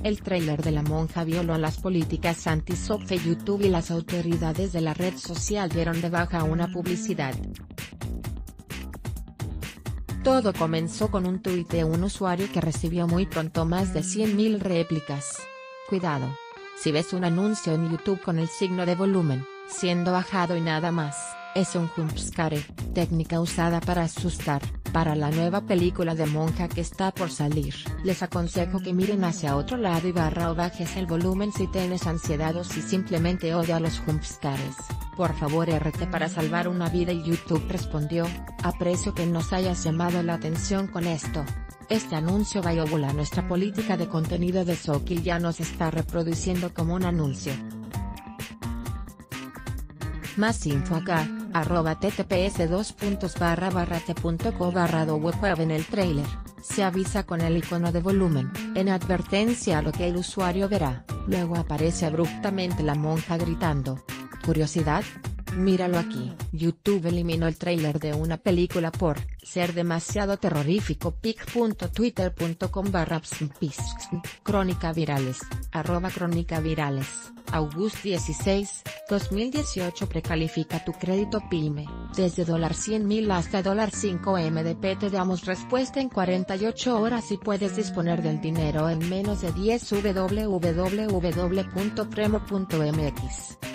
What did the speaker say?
El tráiler de La Monja violó las políticas anti-SOF de YouTube y las autoridades de la red social dieron de baja una publicidad. Todo comenzó con un tuit de un usuario que recibió muy pronto más de 100.000 réplicas. Cuidado. Si ves un anuncio en YouTube con el signo de volumen, siendo bajado y nada más, es un jumpscare, técnica usada para asustar. Para la nueva película de Monja que está por salir, les aconsejo que miren hacia otro lado y o bajes el volumen si tienes ansiedad o si simplemente odia los jumpscares. Por favor RT para salvar una vida. Y YouTube respondió: aprecio que nos hayas llamado la atención con esto. Este anuncio viola nuestra política de contenido de SOC y ya nos está reproduciendo como un anuncio. Más info acá, @ttps://t.co/web. En el tráiler, se avisa con el icono de volumen, en advertencia a lo que el usuario verá, luego aparece abruptamente La Monja gritando. ¿Curiosidad? Míralo aquí. YouTube eliminó el tráiler de una película por ser demasiado terrorífico. pic.twitter.com/psmpis. Crónica Virales, @Crónica Virales. August 16, 2018. Precalifica tu crédito PYME, desde $100,000 hasta $5M. Te damos respuesta en 48 horas y puedes disponer del dinero en menos de 10. www.premo.mx